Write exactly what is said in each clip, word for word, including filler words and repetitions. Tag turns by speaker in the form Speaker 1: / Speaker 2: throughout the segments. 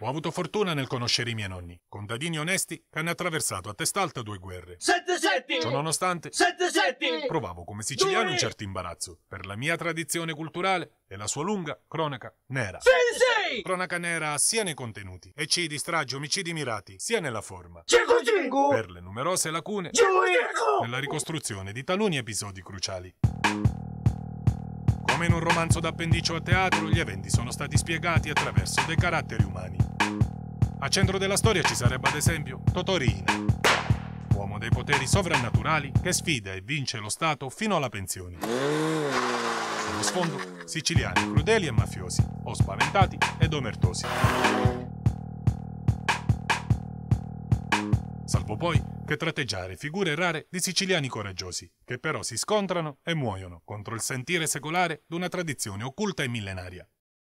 Speaker 1: Ho avuto fortuna nel conoscere i miei nonni, contadini onesti che hanno attraversato a testa alta due guerre.
Speaker 2: Sette setti!
Speaker 1: Ciononostante,
Speaker 2: Sette setti!
Speaker 1: provavo come siciliano un certo imbarazzo per la mia tradizione culturale e la sua lunga cronaca nera.
Speaker 2: Sì, sì!
Speaker 1: Cronaca nera sia nei contenuti, eccidi, stragi, omicidi mirati, sia nella forma.
Speaker 2: Cinque cinque!
Speaker 1: Per le numerose lacune
Speaker 2: Giulico!
Speaker 1: nella ricostruzione di taluni episodi cruciali. Come in un romanzo d'appendicio a teatro, gli eventi sono stati spiegati attraverso dei caratteri umani. A centro della storia ci sarebbe ad esempio Totorina, uomo dei poteri sovrannaturali che sfida e vince lo Stato fino alla pensione. Sullo sfondo, siciliani crudeli e mafiosi, o spaventati ed omertosi. Salvo poi che tratteggiare figure rare di siciliani coraggiosi, che però si scontrano e muoiono contro il sentire secolare d'una tradizione occulta e millenaria.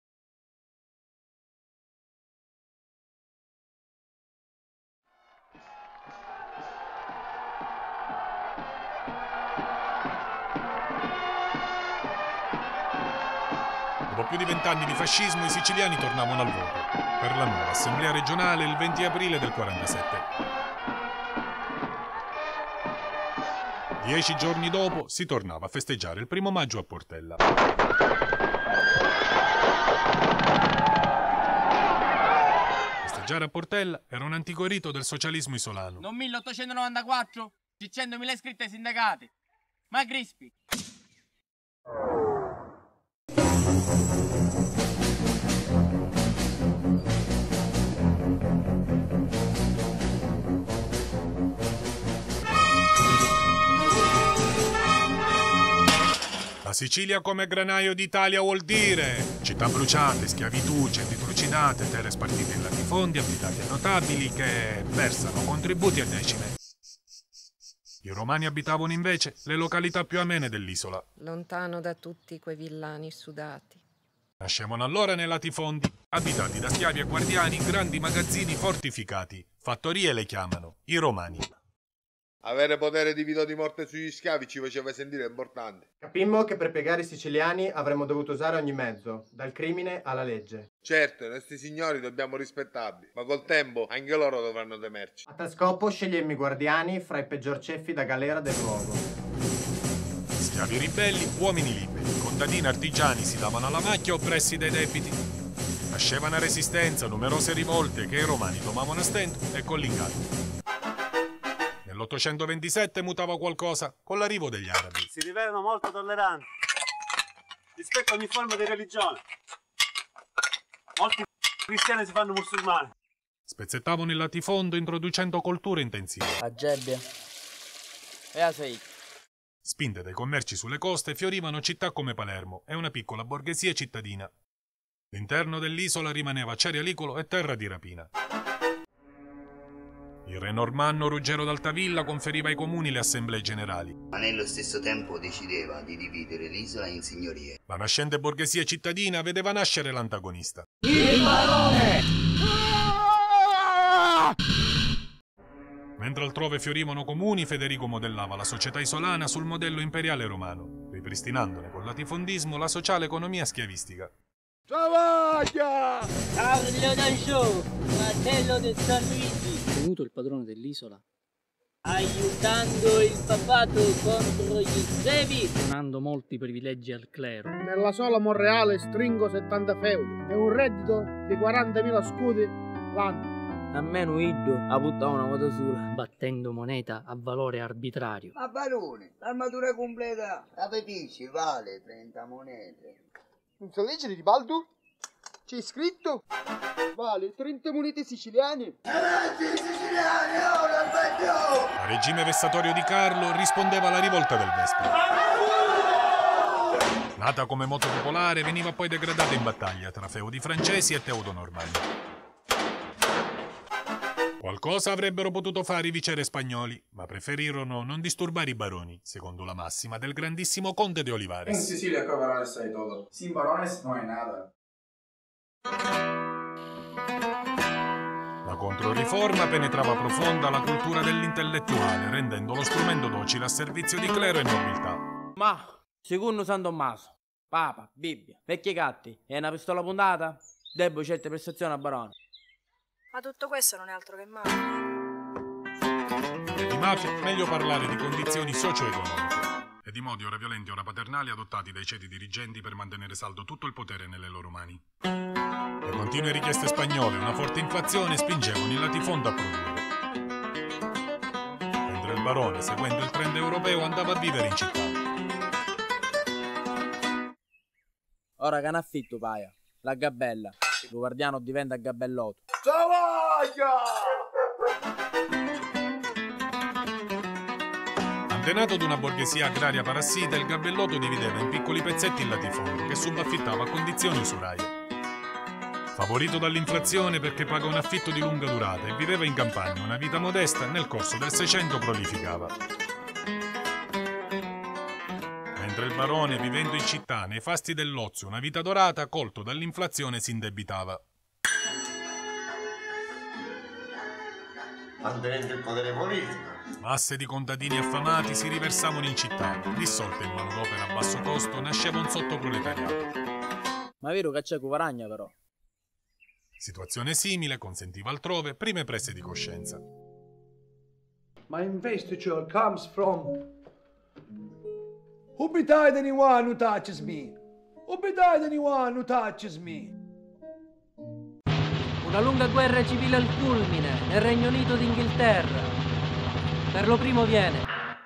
Speaker 1: Dopo più di vent'anni di fascismo, i siciliani tornavano al voto per la nuova assemblea regionale il venti aprile del quarantasette. Dieci giorni dopo si tornava a festeggiare il primo maggio a Portella. Festeggiare a Portella era un antico rito del socialismo isolano.
Speaker 3: Non milleottocentonovantaquattro? centomila iscritti ai sindacati. Ma Crispi.
Speaker 1: La Sicilia come granaio d'Italia vuol dire città bruciate, schiavitù, centri trucidate, terre spartite in latifondi, abitati a notabili che versano contributi a decime. I romani abitavano invece le località più amene dell'isola.
Speaker 4: Lontano da tutti quei villani sudati.
Speaker 1: Nascevano allora nei latifondi, abitati da schiavi e guardiani, grandi magazzini fortificati. Fattorie le chiamano, i romani.
Speaker 5: Avere potere di vita o di morte sugli schiavi ci faceva sentire importante.
Speaker 6: Capimmo che per piegare i siciliani avremmo dovuto usare ogni mezzo, dal crimine alla legge.
Speaker 5: Certo, i nostri signori dobbiamo rispettarli, ma col tempo anche loro dovranno temerci.
Speaker 6: A tal scopo scegliemmo i guardiani fra i peggior ceffi da galera del luogo.
Speaker 1: Schiavi ribelli, uomini liberi, contadini artigiani si davano alla macchia oppressi dai debiti. Nasceva una resistenza, numerose rivolte che i romani tomavano a stento e collingato. Nell'ottocentoventisette mutava qualcosa con l'arrivo degli arabi.
Speaker 7: Si rivelano molto tolleranti rispetto a ogni forma di religione. Molti cristiani si fanno musulmani.
Speaker 1: Spezzettavano il latifondo introducendo colture intensive.
Speaker 3: A Gebbia. E a Sei.
Speaker 1: Spinte dai commerci sulle coste, fiorivano città come Palermo e una piccola borghesia cittadina. L'interno dell'isola rimaneva cerealicolo e terra di rapina. Il re normanno Ruggero d'Altavilla conferiva ai comuni le assemblee generali.
Speaker 8: Ma nello stesso tempo decideva di dividere l'isola in signorie.
Speaker 1: La nascente borghesia cittadina vedeva nascere l'antagonista.
Speaker 2: Il barone!
Speaker 1: Mentre altrove fiorivano comuni, Federico modellava la società isolana sul modello imperiale romano, ripristinandone col latifondismo la sociale economia schiavistica.
Speaker 2: Travaglia!
Speaker 9: Carlo D'Angiò, fratello del San Luigi,
Speaker 10: tenuto il padrone dell'isola,
Speaker 9: aiutando il papato contro gli zevi,
Speaker 10: donando molti privilegi al clero.
Speaker 11: Nella sola Monreale stringo settanta feudi e un reddito di quarantamila scudi l'anno.
Speaker 3: Almeno Iddo ha buttato una volta sola,
Speaker 10: battendo moneta a valore arbitrario.
Speaker 8: Ma barone, l'armatura completa la Petici vale trenta monete.
Speaker 11: Non so leggere di Baldu? C'è scritto? Vale trenta monete siciliane.
Speaker 8: Avanti siciliani, ora peggio!
Speaker 1: Al regime vessatorio di Carlo rispondeva alla rivolta del Vespa. Nata come moto popolare, veniva poi degradata in battaglia tra feudi francesi e teudo-normanni. Qualcosa avrebbero potuto fare i viceré spagnoli, ma preferirono non disturbare i baroni, secondo la massima del grandissimo conte de Olivares.
Speaker 12: En Sicilia acá varones hay todo. Sin varones no hay nada.
Speaker 1: La controriforma penetrava profonda la cultura dell'intellettuale, rendendo lo strumento docile a servizio di clero e nobiltà.
Speaker 3: Ma, secondo San Tommaso, Papa, Bibbia, vecchi gatti, è una pistola puntata? Debbo certe prestazioni a barone.
Speaker 13: Ma tutto questo non è altro che mafia.
Speaker 1: E di mafia meglio parlare di condizioni socio-economiche e di modi ora violenti ora paternali adottati dai ceti dirigenti per mantenere saldo tutto il potere nelle loro mani. Le continue richieste spagnole e una forte inflazione spingevano il latifondo a produrre. Mentre il barone, seguendo il trend europeo, andava a vivere in città.
Speaker 3: Ora che ne affitto, paia. La gabella. Lo guardiano diventa gabellotto.
Speaker 2: Travaglia!
Speaker 1: Antenato ad una borghesia agraria parassita, il gabellotto divideva in piccoli pezzetti il latifondo che subaffittava a condizioni usuraie. Favorito dall'inflazione perché paga un affitto di lunga durata e viveva in campagna una vita modesta, nel corso del Seicento prolificava. Mentre il barone, vivendo in città nei fasti dell'ozio una vita dorata, colto dall'inflazione si indebitava.
Speaker 2: Mantenendo il potere politico.
Speaker 1: Masse di contadini affamati si riversavano in città, dissolte in manodopera a basso costo, nasceva un sottoproletariato.
Speaker 3: Ma è vero che c'è Cuvaragna però.
Speaker 1: Situazione simile consentiva altrove prime prese di coscienza.
Speaker 14: My investiture comes from... Who betide anyone who touches me? Who betide anyone who touches me?
Speaker 10: Una lunga guerra civile al culmine nel Regno Unito d'Inghilterra. Per lo primo viene.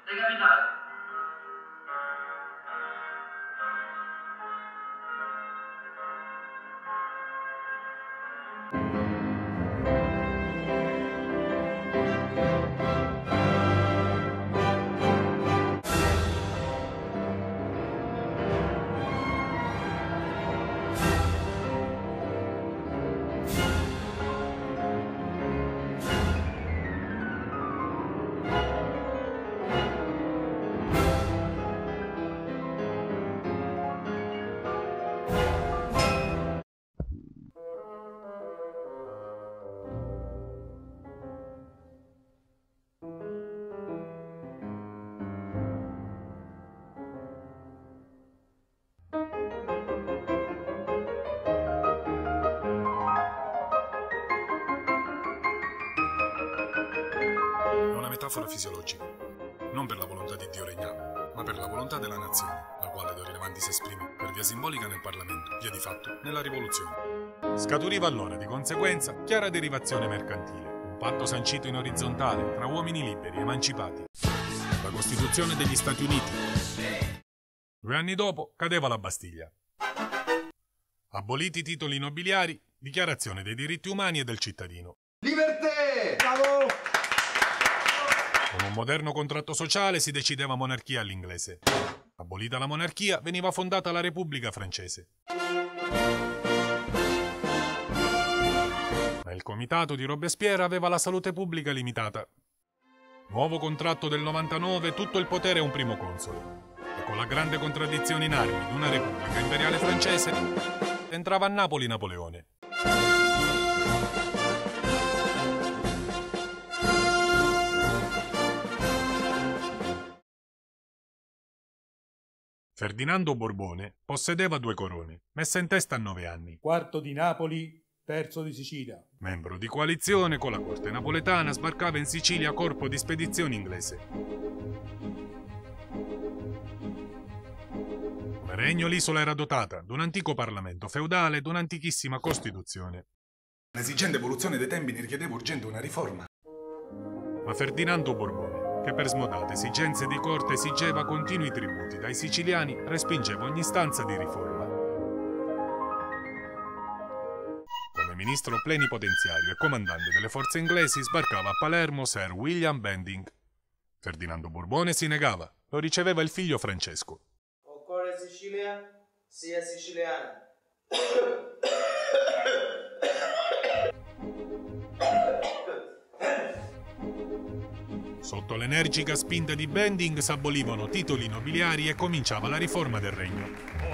Speaker 1: Metafora fisiologica. Non per la volontà di Dio regnava, ma per la volontà della nazione, la quale d'ora in avanti si esprime per via simbolica nel Parlamento, via di fatto nella rivoluzione. Scaturiva allora di conseguenza chiara derivazione mercantile, un patto sancito in orizzontale tra uomini liberi, emancipati. La Costituzione degli Stati Uniti. Due anni dopo cadeva la Bastiglia. Aboliti i titoli nobiliari, dichiarazione dei diritti umani e del cittadino.
Speaker 2: Liberté! Bravo!
Speaker 1: Con un moderno contratto sociale si decideva monarchia all'inglese. Abolita la monarchia, veniva fondata la Repubblica francese. Ma il comitato di Robespierre aveva la salute pubblica limitata. Nuovo contratto del novantanove, tutto il potere a un primo console. E con la grande contraddizione in armi di una Repubblica imperiale francese, entrava a Napoli Napoleone. Ferdinando Borbone possedeva due corone, messe in testa a nove anni.
Speaker 14: Quarto di Napoli, terzo di Sicilia.
Speaker 1: Membro di coalizione con la corte napoletana, sbarcava in Sicilia corpo di spedizione inglese. Come regno l'isola era dotata d'un antico Parlamento feudale e d'un'antichissima Costituzione.
Speaker 15: L'esigente evoluzione dei tempi ne richiedeva urgente una riforma.
Speaker 1: Ma Ferdinando Borbone, che per smodate esigenze di corte esigeva continui tributi dai siciliani, respingeva ogni istanza di riforma. Come ministro plenipotenziario e comandante delle forze inglesi sbarcava a Palermo Sir William Bentinck. Ferdinando Borbone si negava, lo riceveva il figlio Francesco.
Speaker 16: Occorre Sicilia, sia siciliana.
Speaker 1: Sotto l'energica spinta di Bentinck s'abolivano titoli nobiliari e cominciava la riforma del regno.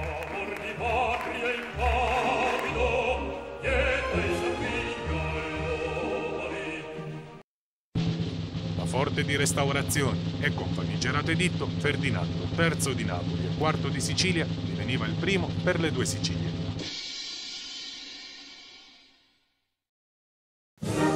Speaker 1: La forte di restaurazioni e con famigerato editto Ferdinando, terzo di Napoli e quarto di Sicilia, diveniva il primo per le due Sicilie.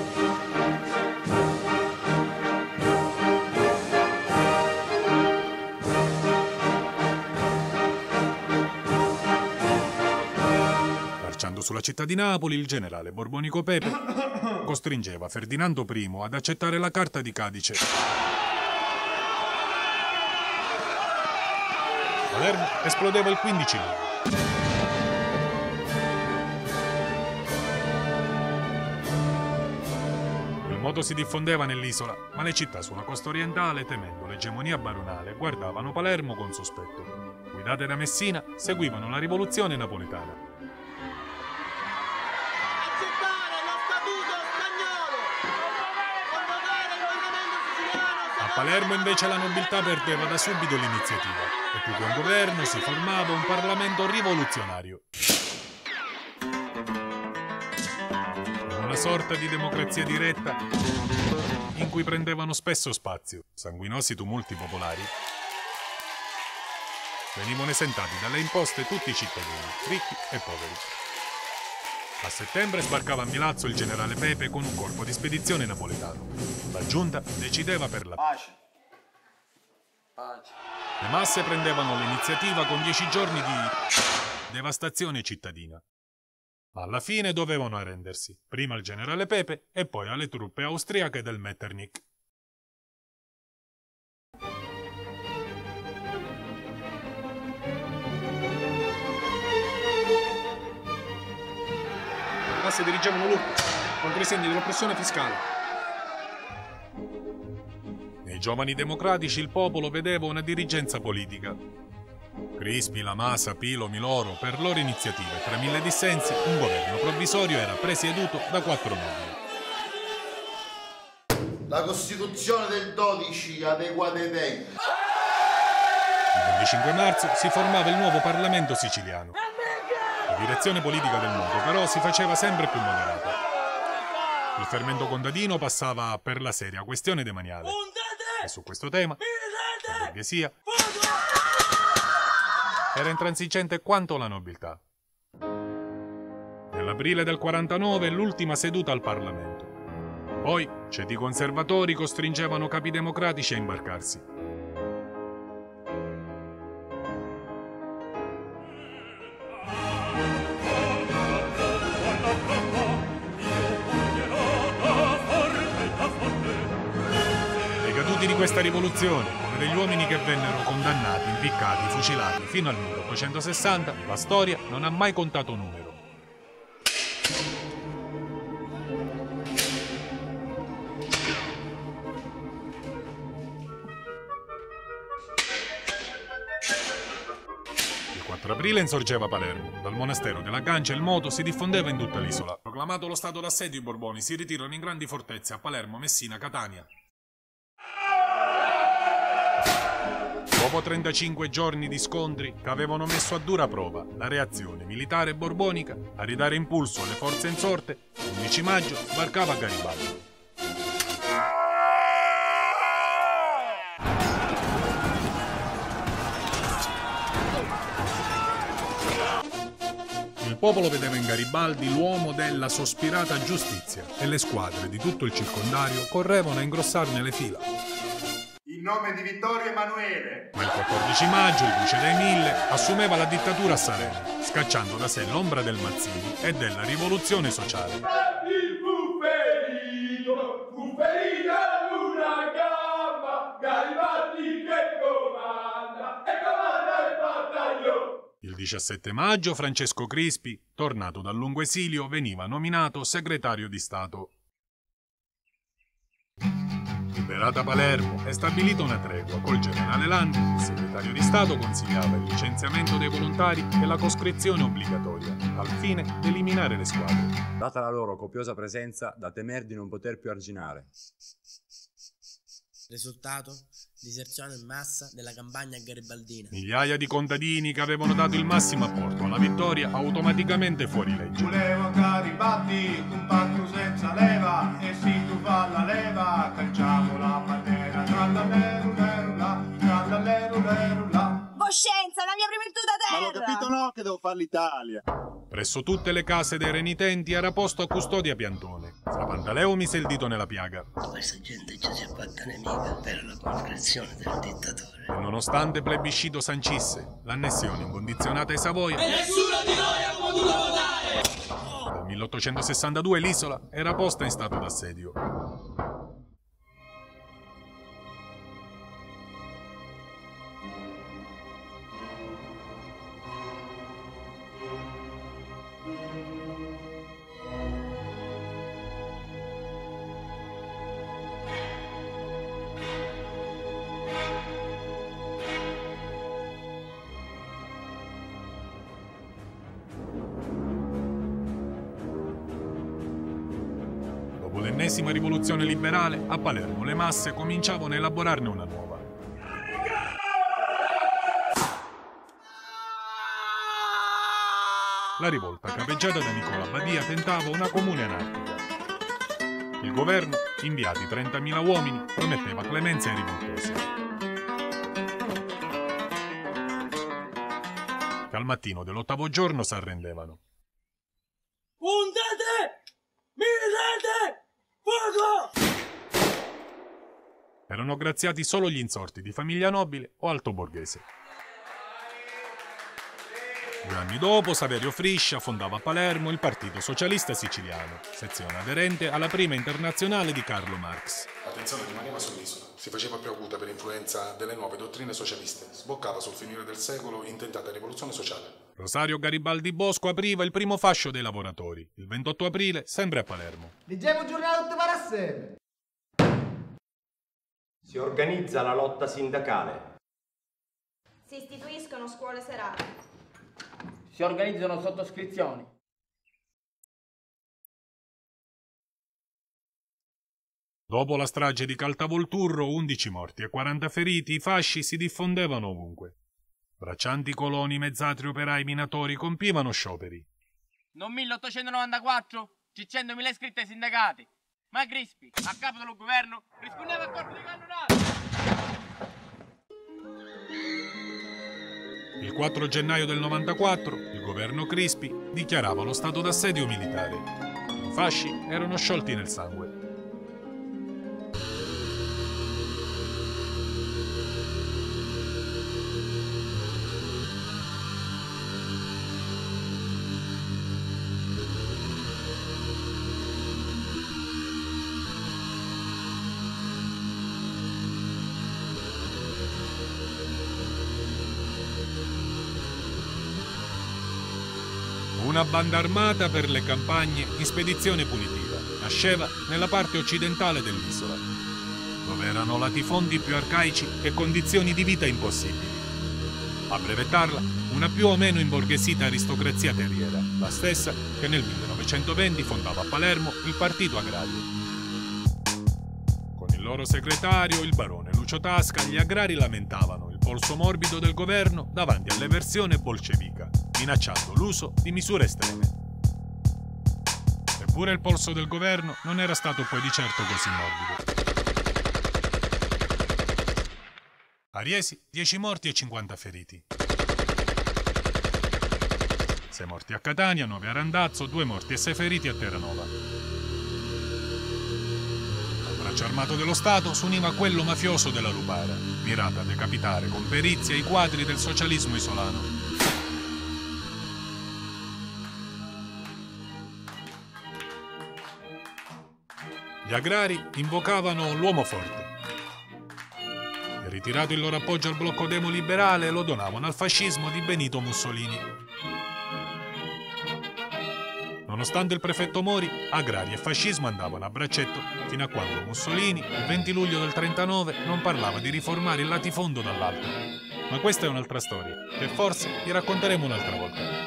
Speaker 1: Marciando sulla città di Napoli, il generale Borbonico Pepe costringeva Ferdinando primo ad accettare la Carta di Cadice. Palermo esplodeva il quindici luglio. Il moto si diffondeva nell'isola, ma le città sulla costa orientale, temendo l'egemonia baronale, guardavano Palermo con sospetto. Guidate da Messina, seguivano la rivoluzione napoletana. A Palermo invece la nobiltà perdeva da subito l'iniziativa e più che un governo si formava un Parlamento rivoluzionario. Una sorta di democrazia diretta in cui prendevano spesso spazio sanguinosi tumulti popolari. Venivano esentati dalle imposte tutti i cittadini, ricchi e poveri. A settembre sbarcava a Milazzo il generale Pepe con un corpo di spedizione napoletano. La giunta decideva per la
Speaker 16: pace. Pace.
Speaker 1: Le masse prendevano l'iniziativa con dieci giorni di devastazione cittadina. Alla fine dovevano arrendersi, prima al generale Pepe e poi alle truppe austriache del Metternich.
Speaker 15: Le masse dirigevano l'urto contro i segni dell'oppressione fiscale.
Speaker 1: Nei giovani democratici il popolo vedeva una dirigenza politica. Crispi, La Masa, Pilo, Miloro, per loro iniziative, tra mille dissensi, un governo provvisorio era presieduto da quattro nobili.
Speaker 2: La Costituzione del dodici adeguata ai tempi.
Speaker 1: Il venticinque marzo si formava il nuovo Parlamento siciliano. La direzione politica del mondo, però, si faceva sempre più moderata. Il fermento contadino passava per la seria questione demaniale. E su questo tema, la borghesia era intransigente quanto la nobiltà. Nell'aprile del quarantanove l'ultima seduta al Parlamento. Poi ceti conservatori costringevano capi democratici a imbarcarsi. Di questa rivoluzione, come degli uomini che vennero condannati, impiccati, fucilati fino al milleottocentosessanta, la storia non ha mai contato numero. Il quattro aprile insorgeva Palermo. Dal monastero della Gancia il moto si diffondeva in tutta l'isola. Proclamato lo stato d'assedio, i Borboni si ritirano in grandi fortezze a Palermo, Messina, Catania. Dopo trentacinque giorni di scontri che avevano messo a dura prova la reazione militare borbonica, a ridare impulso alle forze insorte, l'undici maggio sbarcava a Garibaldi. Il popolo vedeva in Garibaldi l'uomo della sospirata giustizia e le squadre di tutto il circondario correvano a ingrossarne le fila.
Speaker 2: In nome di Vittorio Emanuele.
Speaker 1: Ma il quattordici maggio il duce dei Mille assumeva la dittatura a Salerno, scacciando da sé l'ombra del Mazzini e della rivoluzione sociale.
Speaker 17: Il fu ferito, fu ferita una gamba, Garibaldi che comanda, e comanda il battaglione.
Speaker 1: Il diciassette maggio Francesco Crispi, tornato dal lungo esilio, veniva nominato segretario di Stato. Liberata Palermo è stabilita una tregua col generale Landi, il segretario di Stato consigliava il licenziamento dei volontari e la coscrizione obbligatoria, al fine di eliminare le squadre.
Speaker 18: Data la loro copiosa presenza, da temer di non poter più arginare.
Speaker 19: Risultato? Diserzione in massa della campagna garibaldina.
Speaker 1: Migliaia di contadini che avevano dato il massimo apporto alla vittoria automaticamente fuori legge.
Speaker 2: Volevo Garibaldi, un patto senza leva, e se tu fa la leva, calciamo la bandera. Trallallero, lero, là, trallallero, lero, là.
Speaker 13: Voscenza, la mia prima virtù da terra!
Speaker 2: Ma l'ho capito no, che devo fare l'Italia.
Speaker 1: Presso tutte le case dei renitenti era posto a custodia piantone. Fra Pantaleo mise il dito nella piaga.
Speaker 20: Questa gente già si è fatta nemica per la concrezione del dittatore.
Speaker 1: E nonostante plebiscito sancisse l'annessione incondizionata ai Savoia,
Speaker 17: e nessuno di noi ha potuto votare!
Speaker 1: milleottocentosessantadue l'isola era posta in stato d'assedio. L'ennesima rivoluzione liberale, a Palermo le masse cominciavano a elaborarne una nuova. La rivolta capeggiata da Nicola Badia tentava una comune anarchica. Il governo, inviati trentamila uomini, prometteva clemenza ai rivoltosi. Che al mattino dell'ottavo giorno si arrendevano.
Speaker 17: Puntate! Militate! Fuoco!
Speaker 1: Erano graziati solo gli insorti di famiglia nobile o alto borghese. Due anni dopo, Saverio Friscia fondava a Palermo il Partito Socialista Siciliano, sezione aderente alla prima internazionale di Carlo Marx.
Speaker 15: L'attenzione rimaneva sull'isola, si faceva più acuta per influenza delle nuove dottrine socialiste, sboccava sul finire del secolo intentata rivoluzione sociale.
Speaker 1: Rosario Garibaldi Bosco apriva il primo fascio dei lavoratori, il ventotto aprile, sempre a Palermo.
Speaker 11: Leggiamo un giornale tutte per assieme.
Speaker 6: Si organizza la lotta sindacale.
Speaker 13: Si istituiscono scuole serali.
Speaker 3: Si organizzano sottoscrizioni.
Speaker 1: Dopo la strage di Caltavolturro, undici morti e quaranta feriti, i fasci si diffondevano ovunque. Braccianti coloni, mezzadri, operai, minatori compivano scioperi.
Speaker 21: Non milleottocentonovantaquattro, centomila iscritti ai sindacati. Ma Crispi, a capo dello governo, rispondeva al corpo di cannonate.
Speaker 1: Il quattro gennaio del novantaquattro, il governo Crispi dichiarava lo stato d'assedio militare. I fasci erano sciolti nel sangue. Una banda armata per le campagne in spedizione punitiva nasceva nella parte occidentale dell'isola, dove erano latifondi più arcaici e condizioni di vita impossibili. A brevettarla, una più o meno imborghesita aristocrazia terriera, la stessa che nel millenovecentoventi fondava a Palermo il Partito Agrario. Con il loro segretario, il barone Lucio Tasca, gli agrari lamentavano il polso morbido del governo davanti all'eversione bolscevica, minacciando l'uso di misure estreme. Eppure il polso del governo non era stato poi di certo così morbido. A Riesi, dieci morti e cinquanta feriti. sei morti a Catania, nove a Randazzo, due morti e sei feriti a Terranova. Al braccio armato dello Stato s'univa quello mafioso della Lupara, mirato a decapitare con perizia i quadri del socialismo isolano. Gli agrari invocavano l'uomo forte e, ritirato il loro appoggio al blocco demo-liberale, lo donavano al fascismo di Benito Mussolini. Nonostante il prefetto Mori, agrari e fascismo andavano a braccetto fino a quando Mussolini, il venti luglio del trentanove, non parlava di riformare il latifondo dall'alto. Ma questa è un'altra storia, che forse vi racconteremo un'altra volta.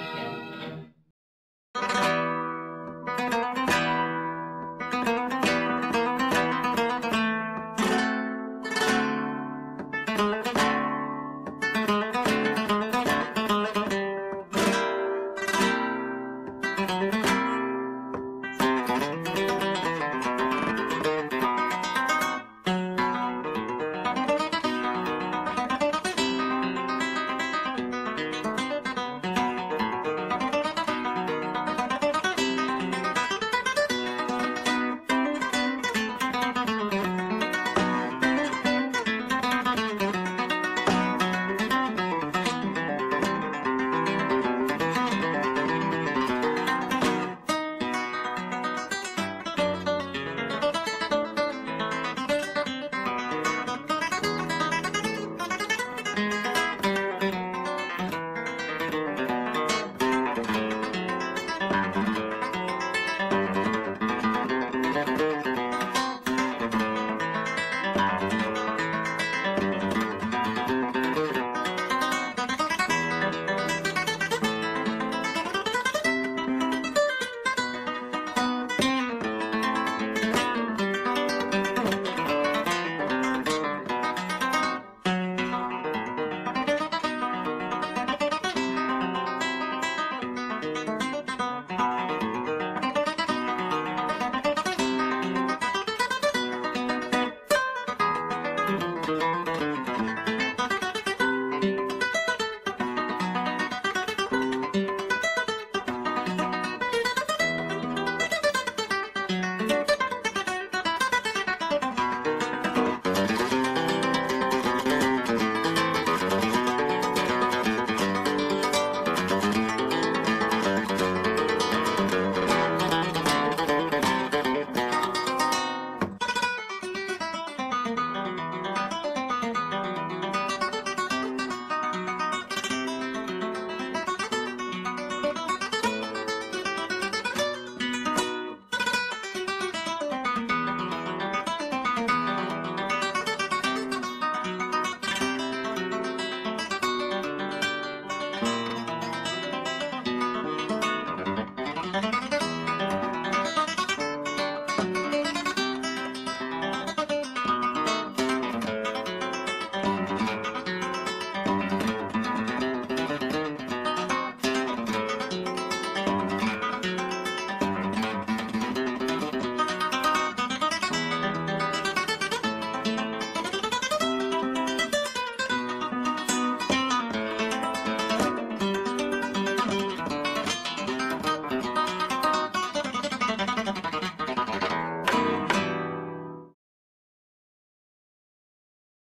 Speaker 17: Thank you.